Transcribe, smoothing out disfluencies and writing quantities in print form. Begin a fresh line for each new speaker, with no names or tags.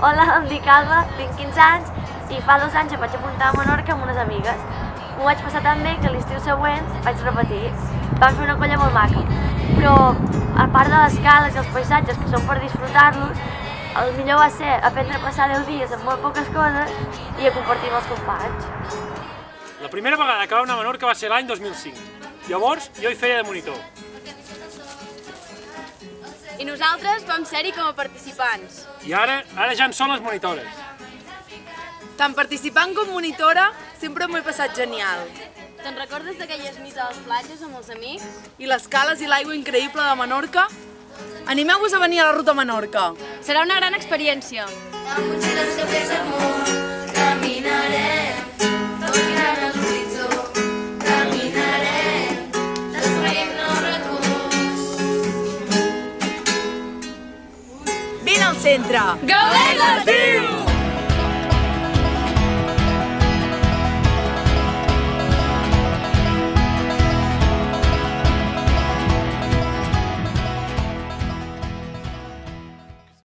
Hola, em dic Alba, tinc 15 anys i fa 2 anys em vaig apuntar a Menorca amb unes amigues. M'ho vaig passar tan bé que l'estiu següent vaig repetir. Vam fer una colla molt maca, però a part de les cales i els paisatges que són per disfrutar-los, el millor va ser aprendre a passar 10 dies amb molt poques coses i a compartir amb els companys.
La primera vegada que vam anar a Menorca va ser l'any 2005. Llavors jo hi feia de monitor.
I nosaltres vam ser-hi com a participants.
I ara ja en són les monitores.
Tant participant com monitora, sempre m'ho he passat genial.
Te'n recordes d'aquelles nits a les platges amb els amics?
I les cales i l'aigua increïble de Menorca? Animeu-vos a venir a la Ruta Menorca.
Serà una gran experiència.
Amb motxilles que pesen molt, caminarem, tot mirant a l'horitzó. Caminarem, destruint nous records.
Vine al centre!
Gaudeix l'estiu!